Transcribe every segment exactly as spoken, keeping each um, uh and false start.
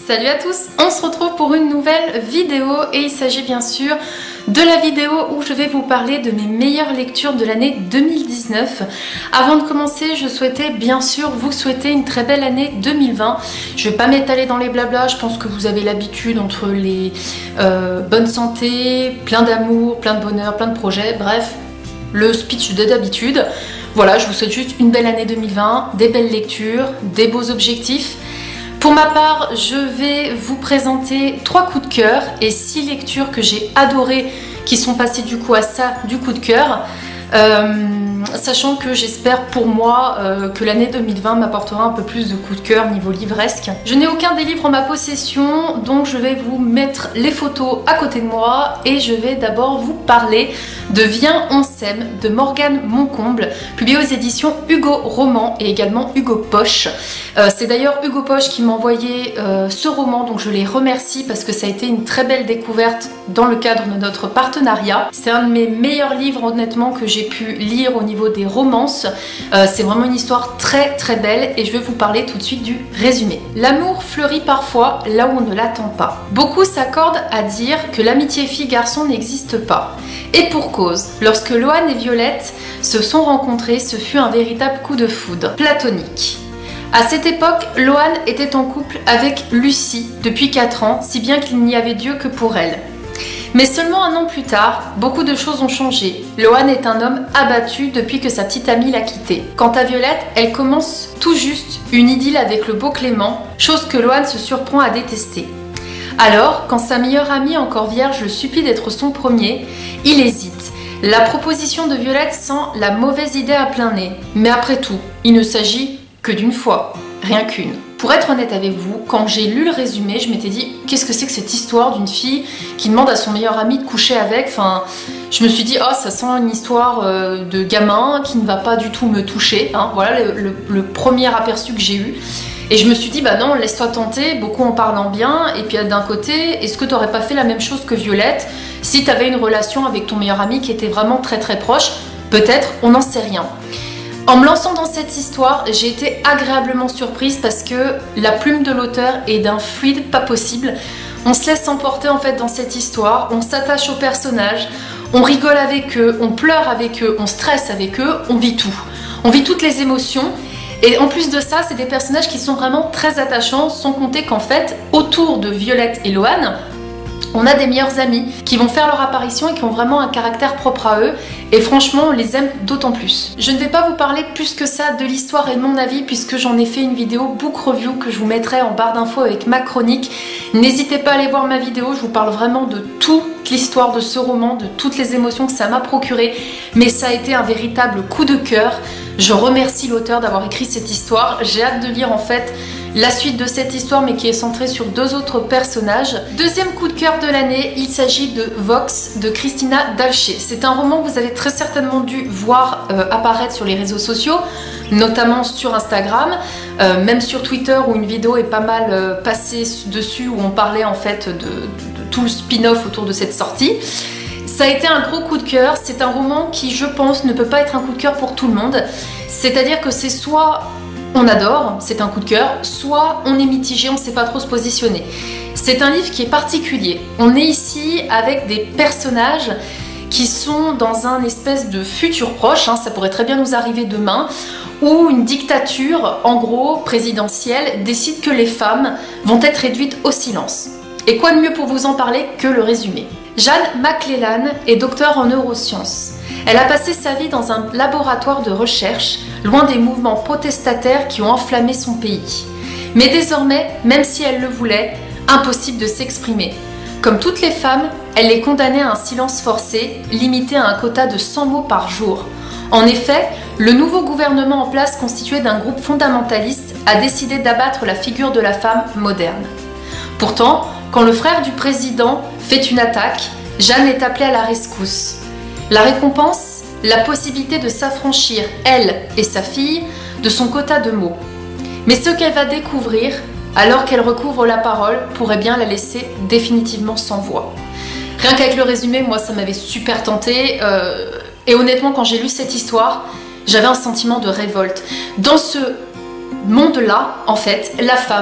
Salut à tous, on se retrouve pour une nouvelle vidéo et il s'agit bien sûr de la vidéo où je vais vous parler de mes meilleures lectures de l'année deux mille dix-neuf. Avant de commencer, je souhaitais bien sûr vous souhaiter une très belle année deux mille vingt. Je vais pas m'étaler dans les blablas, je pense que vous avez l'habitude entre les euh, bonne santé, plein d'amour, plein de bonheur, plein de projets, bref, le speech de d'habitude. Voilà, je vous souhaite juste une belle année deux mille vingt, des belles lectures, des beaux objectifs. Pour ma part, je vais vous présenter trois coups de cœur et six lectures que j'ai adorées qui sont passées du coup à ça, du coup de cœur. Euh, sachant que j'espère pour moi euh, que l'année deux mille vingt m'apportera un peu plus de coups de cœur niveau livresque. Je n'ai aucun des livres en ma possession, donc je vais vous mettre les photos à côté de moi et je vais d'abord vous parler de Viens on s'aime de Morgane Moncomble, publié aux éditions Hugo Roman et également Hugo Poche. Euh, C'est d'ailleurs Hugo Poche qui m'a envoyé euh, ce roman, donc je les remercie parce que ça a été une très belle découverte dans le cadre de notre partenariat. C'est un de mes meilleurs livres honnêtement que j'ai pu lire au niveau des romances. Euh, C'est vraiment une histoire très très belle et je vais vous parler tout de suite du résumé. L'amour fleurit parfois là où on ne l'attend pas. Beaucoup s'accordent à dire que l'amitié fille-garçon n'existe pas. Et pour cause, lorsque Loan et Violette se sont rencontrés, ce fut un véritable coup de foudre, platonique. À cette époque, Loan était en couple avec Lucie depuis quatre ans, si bien qu'il n'y avait Dieu que pour elle. Mais seulement un an plus tard, beaucoup de choses ont changé. Loan est un homme abattu depuis que sa petite amie l'a quitté. Quant à Violette, elle commence tout juste une idylle avec le beau Clément, chose que Loan se surprend à détester. Alors, quand sa meilleure amie encore vierge le supplie d'être son premier, il hésite. La proposition de Violette sent la mauvaise idée à plein nez. Mais après tout, il ne s'agit que d'une fois, rien qu'une. Pour être honnête avec vous, quand j'ai lu le résumé, je m'étais dit qu'est-ce que c'est que cette histoire d'une fille qui demande à son meilleur ami de coucher avec. Enfin, je me suis dit oh ça sent une histoire euh, de gamin qui ne va pas du tout me toucher. Hein. Voilà le, le, le premier aperçu que j'ai eu. Et je me suis dit bah non, laisse-toi tenter, beaucoup en parlant bien. Et puis d'un côté, est-ce que tu n'aurais pas fait la même chose que Violette si tu avais une relation avec ton meilleur ami qui était vraiment très très proche? Peut-être, on n'en sait rien. En me lançant dans cette histoire, j'ai été agréablement surprise parce que la plume de l'auteur est d'un fluide pas possible. On se laisse emporter en fait dans cette histoire, on s'attache aux personnages, on rigole avec eux, on pleure avec eux, on stresse avec eux, on vit tout. On vit toutes les émotions. Et en plus de ça, c'est des personnages qui sont vraiment très attachants, sans compter qu'en fait, autour de Violette et Loan, on a des meilleurs amis qui vont faire leur apparition et qui ont vraiment un caractère propre à eux. Et franchement, on les aime d'autant plus. Je ne vais pas vous parler plus que ça de l'histoire et de mon avis puisque j'en ai fait une vidéo book review que je vous mettrai en barre d'infos avec ma chronique. N'hésitez pas à aller voir ma vidéo, je vous parle vraiment de toute l'histoire de ce roman, de toutes les émotions que ça m'a procuré. Mais ça a été un véritable coup de cœur. Je remercie l'auteur d'avoir écrit cette histoire. J'ai hâte de lire en fait la suite de cette histoire mais qui est centrée sur deux autres personnages. Deuxième coup de cœur de l'année, il s'agit de Vox de Christina Dalché. C'est un roman que vous avez très certainement dû voir euh, apparaître sur les réseaux sociaux, notamment sur Instagram, euh, même sur Twitter où une vidéo est pas mal euh, passée dessus où on parlait en fait de, de, de tout le spin-off autour de cette sortie. Ça a été un gros coup de cœur, c'est un roman qui je pense ne peut pas être un coup de cœur pour tout le monde. C'est-à-dire que c'est soit on adore, c'est un coup de cœur, soit on est mitigé, on ne sait pas trop se positionner. C'est un livre qui est particulier. On est ici avec des personnages qui sont dans un espèce de futur proche, hein, ça pourrait très bien nous arriver demain, où une dictature, en gros, présidentielle, décide que les femmes vont être réduites au silence. Et quoi de mieux pour vous en parler que le résumé? Jeanne McClellan est docteure en neurosciences. Elle a passé sa vie dans un laboratoire de recherche, loin des mouvements protestataires qui ont enflammé son pays. Mais désormais, même si elle le voulait, impossible de s'exprimer. Comme toutes les femmes, elle est condamnée à un silence forcé, limité à un quota de cent mots par jour. En effet, le nouveau gouvernement en place, constitué d'un groupe fondamentaliste, a décidé d'abattre la figure de la femme moderne. Pourtant, quand le frère du président fait une attaque, Jeanne est appelée à la rescousse. La récompense, la possibilité de s'affranchir, elle et sa fille, de son quota de mots. Mais ce qu'elle va découvrir, alors qu'elle recouvre la parole, pourrait bien la laisser définitivement sans voix. Rien qu'avec le résumé, moi ça m'avait super tenté. Euh, et honnêtement, quand j'ai lu cette histoire, j'avais un sentiment de révolte. Dans ce monde-là, en fait, la femme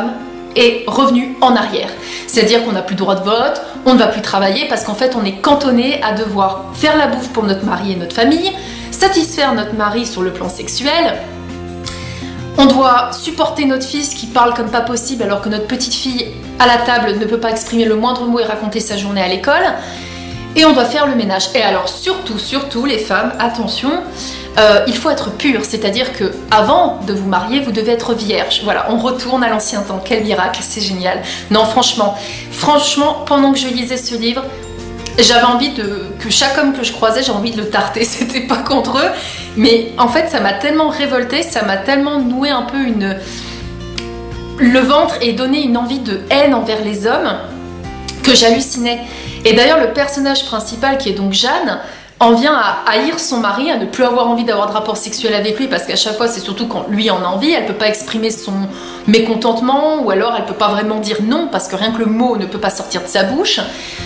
est revenu en arrière. C'est-à-dire qu'on n'a plus le droit de vote, on ne va plus travailler parce qu'en fait on est cantonné à devoir faire la bouffe pour notre mari et notre famille, satisfaire notre mari sur le plan sexuel, on doit supporter notre fils qui parle comme pas possible alors que notre petite fille à la table ne peut pas exprimer le moindre mot et raconter sa journée à l'école, et on doit faire le ménage. Et alors surtout, surtout les femmes, attention, euh, il faut être pur, c'est-à-dire que avant de vous marier, vous devez être vierge. Voilà, on retourne à l'ancien temps, quel miracle, c'est génial. Non, franchement, franchement, pendant que je lisais ce livre, j'avais envie de que chaque homme que je croisais, j'ai envie de le tarter. C'était pas contre eux, mais en fait, ça m'a tellement révoltée, ça m'a tellement noué un peu une le ventre et donné une envie de haine envers les hommes que j'hallucinais. Et d'ailleurs, le personnage principal, qui est donc Jeanne, en vient à haïr son mari, à ne plus avoir envie d'avoir de rapport sexuel avec lui, parce qu'à chaque fois, c'est surtout quand lui en a envie, elle peut pas exprimer son mécontentement, ou alors elle peut pas vraiment dire non, parce que rien que le mot ne peut pas sortir de sa bouche.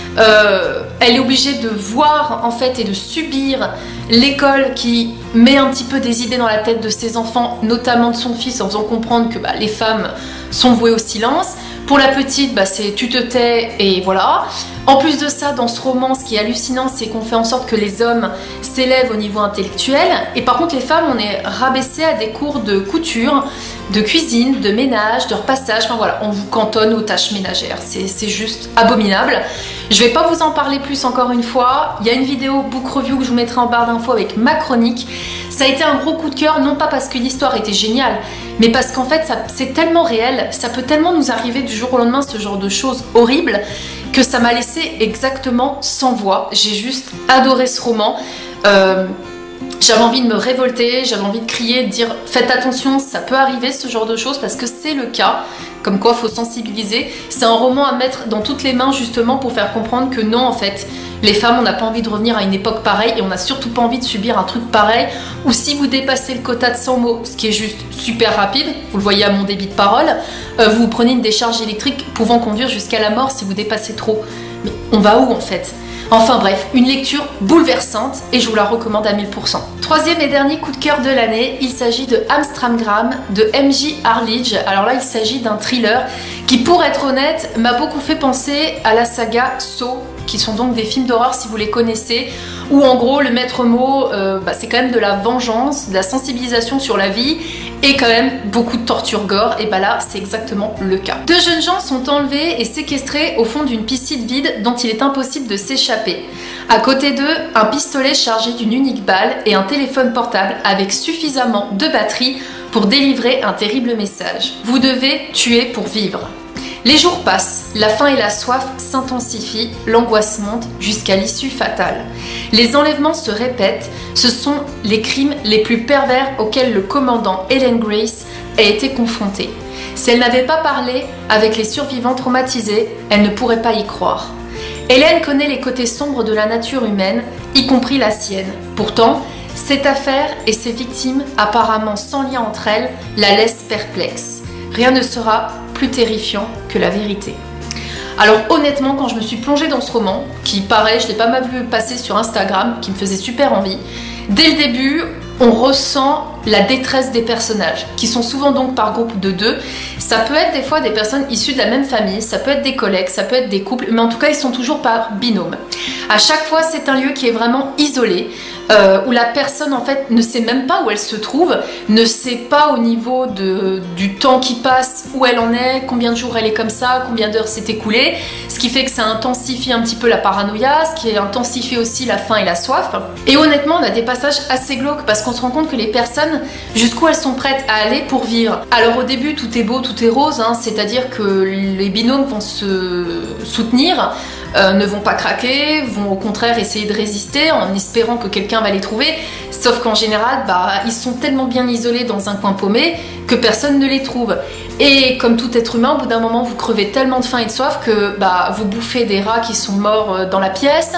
Euh, elle est obligée de voir en fait et de subir l'école qui met un petit peu des idées dans la tête de ses enfants, notamment de son fils, en faisant comprendre que bah, les femmes sont vouées au silence. Pour la petite, bah, c'est tu te tais et voilà. En plus de ça, dans ce roman, ce qui est hallucinant, c'est qu'on fait en sorte que les hommes s'élèvent au niveau intellectuel, et par contre les femmes, on est rabaissées à des cours de couture, de cuisine, de ménage, de repassage, enfin voilà, on vous cantonne aux tâches ménagères, c'est juste abominable. Je vais pas vous en parler plus encore une fois, il y a une vidéo book review que je vous mettrai en barre d'infos avec ma chronique. Ça a été un gros coup de cœur, non pas parce que l'histoire était géniale, mais parce qu'en fait c'est tellement réel, ça peut tellement nous arriver du jour au lendemain, ce genre de choses horribles, que ça m'a laissé exactement sans voix. J'ai juste adoré ce roman. Euh, J'avais envie de me révolter, j'avais envie de crier, de dire faites attention, ça peut arriver ce genre de choses, parce que c'est le cas, comme quoi il faut sensibiliser. C'est un roman à mettre dans toutes les mains justement pour faire comprendre que non, en fait, les femmes, on n'a pas envie de revenir à une époque pareille, et on n'a surtout pas envie de subir un truc pareil, ou si vous dépassez le quota de cent mots, ce qui est juste super rapide, vous le voyez à mon débit de parole, euh, vous prenez une décharge électrique pouvant conduire jusqu'à la mort si vous dépassez trop. Mais on va où en fait ? Enfin bref, une lecture bouleversante et je vous la recommande à mille pour cent. Troisième et dernier coup de cœur de l'année, il s'agit de Amstramgram de M J Arledge. Alors là, il s'agit d'un thriller qui, pour être honnête, m'a beaucoup fait penser à la saga Saw, qui sont donc des films d'horreur si vous les connaissez, où en gros le maître mot, euh, bah, c'est quand même de la vengeance, de la sensibilisation sur la vie et quand même beaucoup de torture gore, et bah là c'est exactement le cas. Deux jeunes gens sont enlevés et séquestrés au fond d'une piscine vide dont il est impossible de s'échapper. À côté d'eux, un pistolet chargé d'une unique balle et un téléphone portable avec suffisamment de batterie pour délivrer un terrible message. Vous devez tuer pour vivre. Les jours passent, la faim et la soif s'intensifient, l'angoisse monte jusqu'à l'issue fatale. Les enlèvements se répètent, ce sont les crimes les plus pervers auxquels le commandant Helen Grace a été confrontée. Si elle n'avait pas parlé avec les survivants traumatisés, elle ne pourrait pas y croire. Helen connaît les côtés sombres de la nature humaine, y compris la sienne. Pourtant, cette affaire et ses victimes, apparemment sans lien entre elles, la laissent perplexe. Rien ne sera plus terrifiant que la vérité. Alors honnêtement, quand je me suis plongée dans ce roman, qui pareil, je l'ai pas mal vu passer sur Instagram, qui me faisait super envie, dès le début, on ressent la détresse des personnages, qui sont souvent donc par groupe de deux. Ça peut être des fois des personnes issues de la même famille, ça peut être des collègues, ça peut être des couples, mais en tout cas ils sont toujours par binôme. À chaque fois, c'est un lieu qui est vraiment isolé, euh, où la personne en fait ne sait même pas où elle se trouve, ne sait pas au niveau de, du temps qui passe, où elle en est, combien de jours elle est comme ça, combien d'heures s'est écoulé, ce qui fait que ça intensifie un petit peu la paranoïa, ce qui intensifie aussi la faim et la soif. Et honnêtement, on a des passages assez glauques, parce qu'on se rend compte que les personnes, jusqu'où elles sont prêtes à aller pour vivre. Alors au début, tout est beau, tout est rose, hein, c'est-à-dire que les binômes vont se soutenir, euh, ne vont pas craquer, vont au contraire essayer de résister en espérant que quelqu'un va les trouver, sauf qu'en général, bah, ils sont tellement bien isolés dans un coin paumé que personne ne les trouve. Et comme tout être humain, au bout d'un moment, vous crevez tellement de faim et de soif que bah, vous bouffez des rats qui sont morts dans la pièce,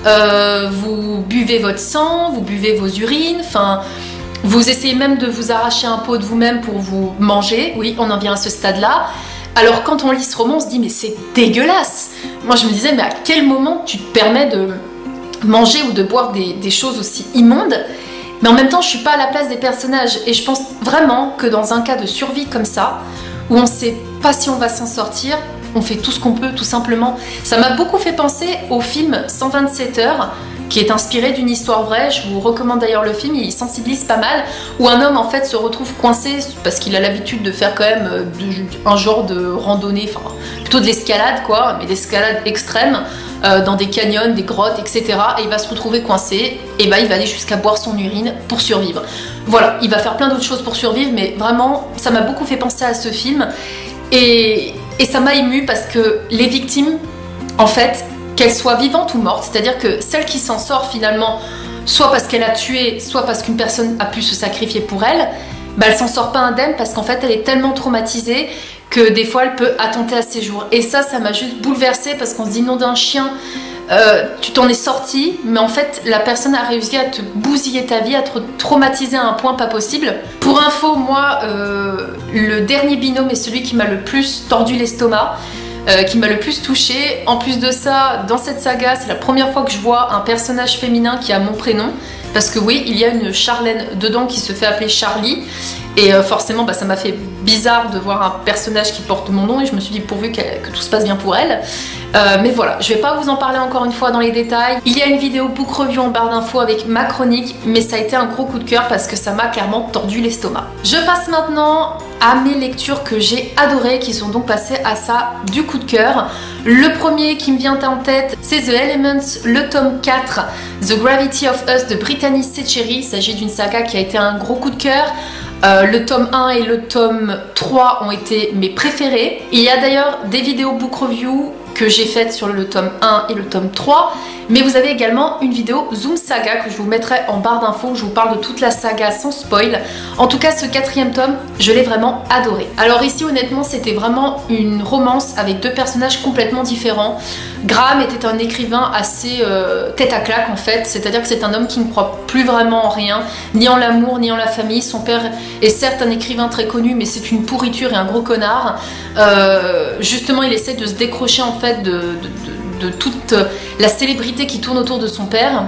euh, vous buvez votre sang, vous buvez vos urines, enfin... Vous essayez même de vous arracher un pot de vous-même pour vous manger, oui, on en vient à ce stade-là. Alors quand on lit ce roman, on se dit mais c'est dégueulasse. Moi je me disais mais à quel moment tu te permets de manger ou de boire des, des choses aussi immondes? Mais en même temps je suis pas à la place des personnages et je pense vraiment que dans un cas de survie comme ça, où on sait pas si on va s'en sortir, on fait tout ce qu'on peut tout simplement. Ça m'a beaucoup fait penser au film cent vingt-sept heures, qui est inspiré d'une histoire vraie. Je vous recommande d'ailleurs le film, il sensibilise pas mal, où un homme en fait se retrouve coincé parce qu'il a l'habitude de faire quand même de, un genre de randonnée, enfin plutôt de l'escalade quoi, mais l'escalade extrême, euh, dans des canyons, des grottes, et cetera. Et il va se retrouver coincé, et bah il va aller jusqu'à boire son urine pour survivre. Voilà, il va faire plein d'autres choses pour survivre, mais vraiment ça m'a beaucoup fait penser à ce film, et, et ça m'a émue parce que les victimes, en fait, qu'elle soit vivante ou morte, c'est-à-dire que celle qui s'en sort finalement, soit parce qu'elle a tué, soit parce qu'une personne a pu se sacrifier pour elle, bah elle s'en sort pas indemne parce qu'en fait elle est tellement traumatisée que des fois elle peut attenter à ses jours. Et ça, ça m'a juste bouleversée parce qu'on se dit non d'un chien, euh, tu t'en es sorti, mais en fait la personne a réussi à te bousiller ta vie, à te traumatiser à un point pas possible. Pour info, moi, euh, le dernier binôme est celui qui m'a le plus tordu l'estomac. Euh, qui m'a le plus touchée. En plus de ça, dans cette saga, c'est la première fois que je vois un personnage féminin qui a mon prénom, parce que oui, il y a une Charlène dedans qui se fait appeler Charlie, et euh, forcément bah, ça m'a fait bizarre de voir un personnage qui porte mon nom, et je me suis dit pourvu que, que tout se passe bien pour elle. Euh, mais voilà, je vais pas vous en parler encore une fois dans les détails. Il y a une vidéo book review en barre d'infos avec ma chronique, mais ça a été un gros coup de cœur parce que ça m'a clairement tordu l'estomac. Je passe maintenant à mes lectures que j'ai adorées, qui sont donc passées à ça du coup de cœur. Le premier qui me vient en tête, c'est The Elements, le tome quatre, The Gravity of Us de Brittany Setcheri. Il s'agit d'une saga qui a été un gros coup de cœur. Euh, le tome un et le tome trois ont été mes préférés. Il y a d'ailleurs des vidéos book review que j'ai faites sur le tome un et le tome trois, mais vous avez également une vidéo Zoom Saga que je vous mettrai en barre d'infos où je vous parle de toute la saga sans spoil. En tout cas, ce quatrième tome, je l'ai vraiment adoré. Alors ici, honnêtement, c'était vraiment une romance avec deux personnages complètement différents. Graham était un écrivain assez euh, tête à claque en fait, c'est-à-dire que c'est un homme qui ne croit plus vraiment en rien, ni en l'amour, ni en la famille. Son père est certes un écrivain très connu, mais c'est une pourriture et un gros connard. Euh, justement, il essaie de se décrocher en fait de, de, de, de toute la célébrité qui tourne autour de son père.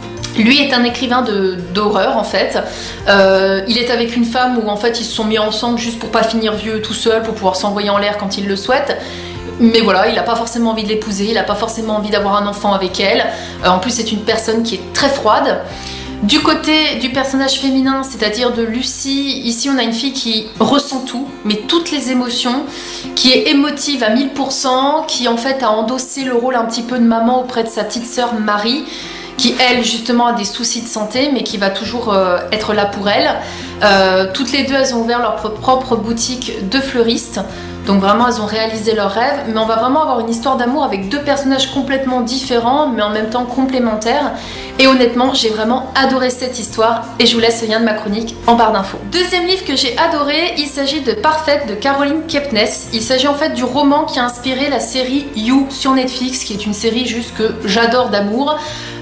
Lui est un écrivain d'horreur en fait. Euh, il est avec une femme où en fait ils se sont mis ensemble juste pour pas finir vieux tout seul, pour pouvoir s'envoyer en l'air quand il le souhaite. Mais voilà, il n'a pas forcément envie de l'épouser, il n'a pas forcément envie d'avoir un enfant avec elle. Euh, en plus, c'est une personne qui est très froide. Du côté du personnage féminin, c'est-à-dire de Lucie, ici on a une fille qui ressent tout, mais toutes les émotions, qui est émotive à mille pour cent, qui en fait a endossé le rôle un petit peu de maman auprès de sa petite sœur Marie, qui elle justement a des soucis de santé, mais qui va toujours euh, être là pour elle. Euh, toutes les deux, elles ont ouvert leur propre boutique de fleuristes. Donc vraiment elles ont réalisé leur rêve, mais on va vraiment avoir une histoire d'amour avec deux personnages complètement différents mais en même temps complémentaires. Et honnêtement j'ai vraiment adoré cette histoire et je vous laisse le lien de ma chronique en barre d'infos. Deuxième livre que j'ai adoré, il s'agit de Parfaite de Caroline Kepnes. Il s'agit en fait du roman qui a inspiré la série You sur Netflix, qui est une série juste que j'adore d'amour.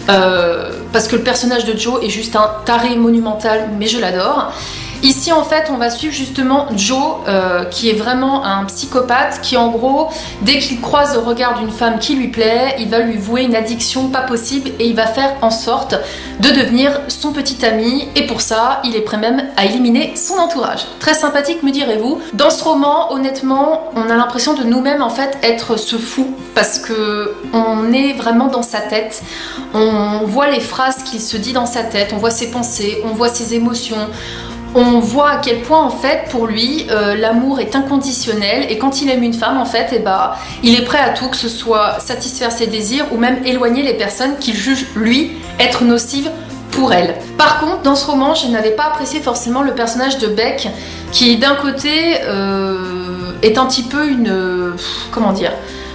Euh, parce que le personnage de Joe est juste un taré monumental, mais je l'adore. Ici en fait on va suivre justement Joe euh, qui est vraiment un psychopathe qui en gros dès qu'il croise le regard d'une femme qui lui plaît, il va lui vouer une addiction pas possible et il va faire en sorte de devenir son petit ami, et pour ça il est prêt même à éliminer son entourage. Très sympathique me direz-vous. Dans ce roman honnêtement on a l'impression de nous-mêmes en fait être ce fou parce que on est vraiment dans sa tête, on voit les phrases qu'il se dit dans sa tête, on voit ses pensées, on voit ses émotions. On voit à quel point en fait pour lui euh, l'amour est inconditionnel, et quand il aime une femme en fait et bah, il est prêt à tout, que ce soit satisfaire ses désirs ou même éloigner les personnes qu'il juge lui être nocives pour elle. Par contre dans ce roman je n'avais pas apprécié forcément le personnage de Beck qui d'un côté euh, est un petit peu une... Euh, comment dire,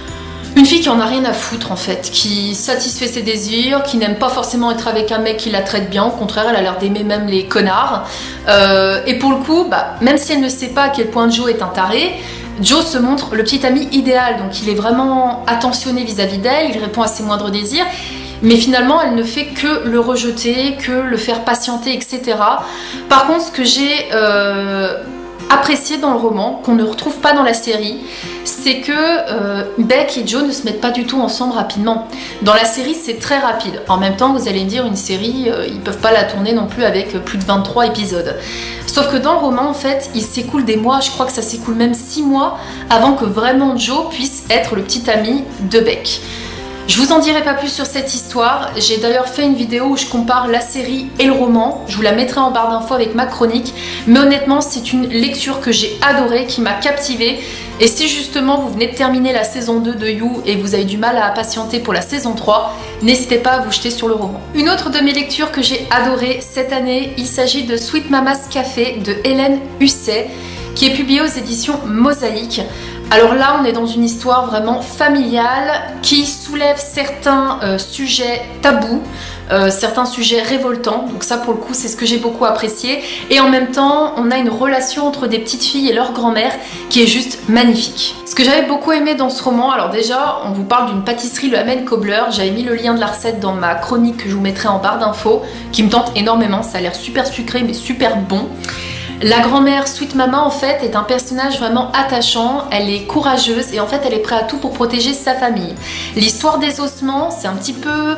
une fille qui en a rien à foutre en fait, qui satisfait ses désirs, qui n'aime pas forcément être avec un mec qui la traite bien, au contraire elle a l'air d'aimer même les connards. Euh, et pour le coup, bah, même si elle ne sait pas à quel point Joe est un taré, Joe se montre le petit ami idéal, donc il est vraiment attentionné vis-à-vis d'elle, il répond à ses moindres désirs. Mais finalement, elle ne fait que le rejeter, que le faire patienter, et cetera. Par contre, ce que j'ai... Euh, apprécié dans le roman, qu'on ne retrouve pas dans la série, c'est que euh, Beck et Joe ne se mettent pas du tout ensemble rapidement. Dans la série, c'est très rapide. En même temps, vous allez me dire, une série, euh, ils peuvent pas la tourner non plus avec plus de vingt-trois épisodes. Sauf que dans le roman, en fait, il s'écoule des mois, je crois que ça s'écoule même six mois, avant que vraiment Joe puisse être le petit ami de Beck. Je vous en dirai pas plus sur cette histoire, j'ai d'ailleurs fait une vidéo où je compare la série et le roman, je vous la mettrai en barre d'infos avec ma chronique, mais honnêtement c'est une lecture que j'ai adorée, qui m'a captivée, et si justement vous venez de terminer la saison deux de You et vous avez du mal à patienter pour la saison trois, n'hésitez pas à vous jeter sur le roman. Une autre de mes lectures que j'ai adorée cette année, il s'agit de Sweet Mama's Café de Hélène Husset, qui est publiée aux éditions Mosaïque. Alors là, on est dans une histoire vraiment familiale qui soulève certains euh, sujets tabous, euh, certains sujets révoltants. Donc ça, pour le coup, c'est ce que j'ai beaucoup apprécié. Et en même temps, on a une relation entre des petites filles et leur grand-mère qui est juste magnifique. Ce que j'avais beaucoup aimé dans ce roman, alors déjà, on vous parle d'une pâtisserie, le Amen Cobbler. J'avais mis le lien de la recette dans ma chronique que je vous mettrai en barre d'infos, qui me tente énormément. Ça a l'air super sucré, mais super bon. La grand-mère Sweet Mama en fait est un personnage vraiment attachant, elle est courageuse et en fait elle est prête à tout pour protéger sa famille. L'histoire des ossements, c'est un petit peu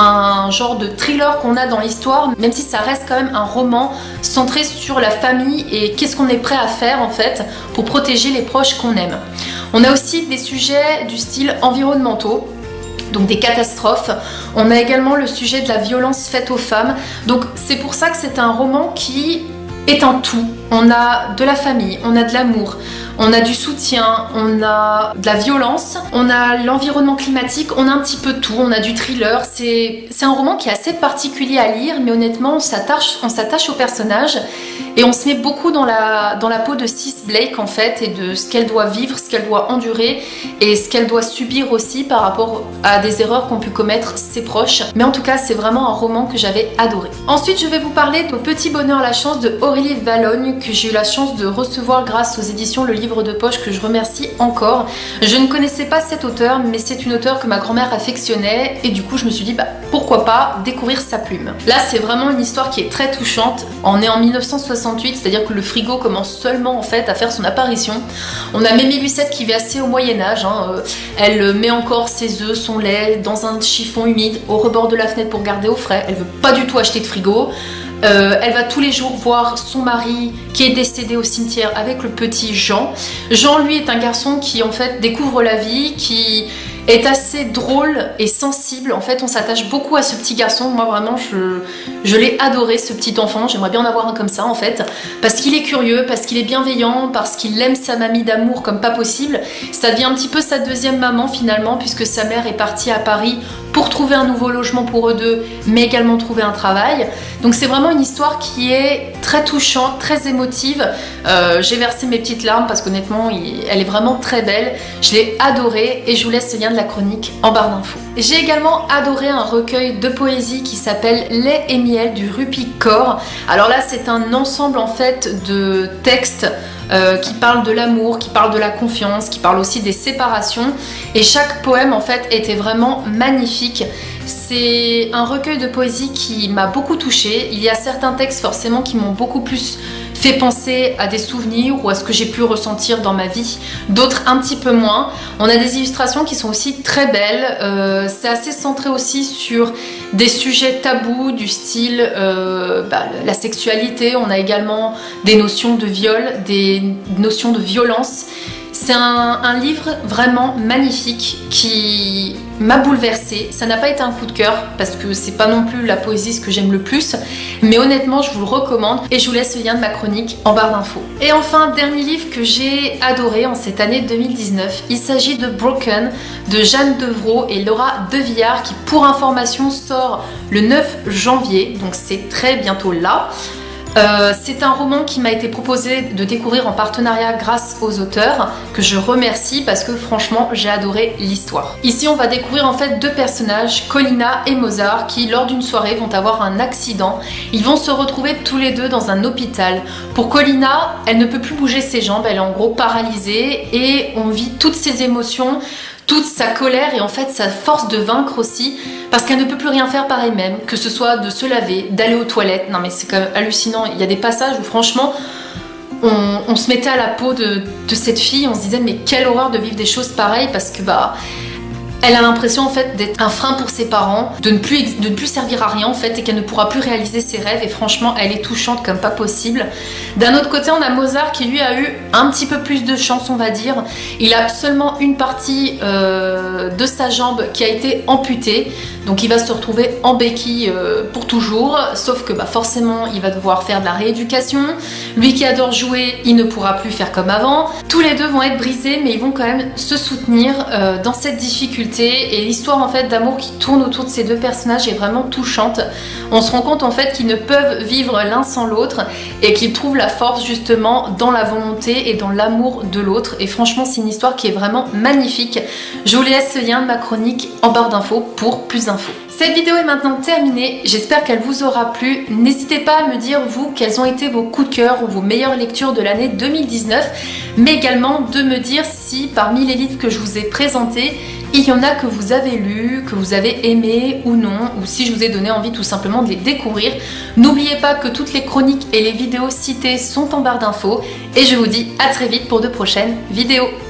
un genre de thriller qu'on a dans l'histoire, même si ça reste quand même un roman centré sur la famille et qu'est-ce qu'on est prêt à faire en fait pour protéger les proches qu'on aime. On a aussi des sujets du style environnementaux, donc des catastrophes. On a également le sujet de la violence faite aux femmes, donc c'est pour ça que c'est un roman qui est un tout. On a de la famille, on a de l'amour, on a du soutien, on a de la violence, on a l'environnement climatique, on a un petit peu tout, on a du thriller. C'est un roman qui est assez particulier à lire, mais honnêtement on s'attache on s'attache au personnage et on se met beaucoup dans la, dans la peau de Sis Blake en fait, et de ce qu'elle doit vivre, ce qu'elle doit endurer et ce qu'elle doit subir aussi par rapport à des erreurs qu'ont pu commettre ses proches. Mais en tout cas c'est vraiment un roman que j'avais adoré. Ensuite je vais vous parler de Petit Bonheur la Chance de Aurélie Vallogne, que j'ai eu la chance de recevoir grâce aux éditions Le Livre de Poche, que je remercie encore. Je ne connaissais pas cette auteure, mais c'est une auteure que ma grand-mère affectionnait et du coup je me suis dit bah pourquoi pas découvrir sa plume. Là c'est vraiment une histoire qui est très touchante. On est en mille neuf cent soixante-huit, c'est-à-dire que le frigo commence seulement en fait à faire son apparition. On a Mémé Lucette qui vit assez au Moyen-Âge, hein. Elle met encore ses œufs, son lait dans un chiffon humide au rebord de la fenêtre pour garder au frais. Elle veut pas du tout acheter de frigo. Euh, elle va tous les jours voir son mari qui est décédé au cimetière avec le petit Jean. Jean, lui, est un garçon qui en fait découvre la vie, qui est assez drôle et sensible. En fait, on s'attache beaucoup à ce petit garçon. Moi, vraiment, je, je l'ai adoré, ce petit enfant. J'aimerais bien en avoir un comme ça, en fait. Parce qu'il est curieux, parce qu'il est bienveillant, parce qu'il aime sa mamie d'amour comme pas possible. Ça devient un petit peu sa deuxième maman, finalement, puisque sa mère est partie à Paris pour trouver un nouveau logement pour eux deux, mais également trouver un travail. Donc c'est vraiment une histoire qui est très touchante, très émotive. Euh, j'ai versé mes petites larmes parce qu'honnêtement, elle est vraiment très belle. Je l'ai adorée et je vous laisse le lien de la chronique en barre d'infos. J'ai également adoré un recueil de poésie qui s'appelle Lait et miel du Rupicor. Alors là, c'est un ensemble en fait de textes Euh, qui parle de l'amour, qui parle de la confiance, qui parle aussi des séparations, et chaque poème en fait était vraiment magnifique. C'est un recueil de poésie qui m'a beaucoup touchée. Il y a certains textes forcément qui m'ont beaucoup plus fait penser à des souvenirs ou à ce que j'ai pu ressentir dans ma vie, d'autres un petit peu moins. On a des illustrations qui sont aussi très belles. Euh, c'est assez centré aussi sur des sujets tabous du style euh, bah, la sexualité. On a également des notions de viol, des notions de violence. C'est un, un livre vraiment magnifique qui m'a bouleversée. Ça n'a pas été un coup de cœur parce que c'est pas non plus la poésie ce que j'aime le plus, mais honnêtement je vous le recommande et je vous laisse le lien de ma chronique en barre d'infos. Et enfin, dernier livre que j'ai adoré en cette année deux mille dix-neuf, il s'agit de Broken de Jeanne Devrault et Laura Devillard, qui pour information sort le neuf janvier, donc c'est très bientôt là. Euh, c'est un roman qui m'a été proposé de découvrir en partenariat grâce aux auteurs, que je remercie parce que franchement j'ai adoré l'histoire. Ici on va découvrir en fait deux personnages, Colina et Mozart, qui lors d'une soirée vont avoir un accident. Ils vont se retrouver tous les deux dans un hôpital. Pour Colina, elle ne peut plus bouger ses jambes, elle est en gros paralysée et on vit toutes ses émotions, toute sa colère et en fait sa force de vaincre aussi, parce qu'elle ne peut plus rien faire par elle-même, que ce soit de se laver, d'aller aux toilettes. Non mais c'est quand même hallucinant, il y a des passages où franchement on, on se mettait à la peau de, de cette fille, on se disait mais quelle horreur de vivre des choses pareilles parce que bah elle a l'impression en fait d'être un frein pour ses parents, de ne plus, de ne plus servir à rien en fait et qu'elle ne pourra plus réaliser ses rêves et franchement elle est touchante comme pas possible. D'un autre côté on a Mozart qui lui a eu un petit peu plus de chance on va dire. Il a seulement une partie euh, de sa jambe qui a été amputée, donc il va se retrouver en béquille euh, pour toujours, sauf que bah, forcément il va devoir faire de la rééducation. Lui qui adore jouer, il ne pourra plus faire comme avant. Tous les deux vont être brisés mais ils vont quand même se soutenir euh, dans cette difficulté. Et l'histoire en fait d'amour qui tourne autour de ces deux personnages est vraiment touchante. On se rend compte en fait qu'ils ne peuvent vivre l'un sans l'autre et qu'ils trouvent la force justement dans la volonté et dans l'amour de l'autre. Et franchement c'est une histoire qui est vraiment magnifique. Je vous laisse ce lien de ma chronique en barre d'infos pour plus d'infos. Cette vidéo est maintenant terminée, j'espère qu'elle vous aura plu. N'hésitez pas à me dire vous quels ont été vos coups de cœur ou vos meilleures lectures de l'année deux mille dix-neuf, mais également de me dire si parmi les livres que je vous ai présentés, il y en a que vous avez lu, que vous avez aimé ou non, ou si je vous ai donné envie tout simplement de les découvrir. N'oubliez pas que toutes les chroniques et les vidéos citées sont en barre d'infos et je vous dis à très vite pour de prochaines vidéos.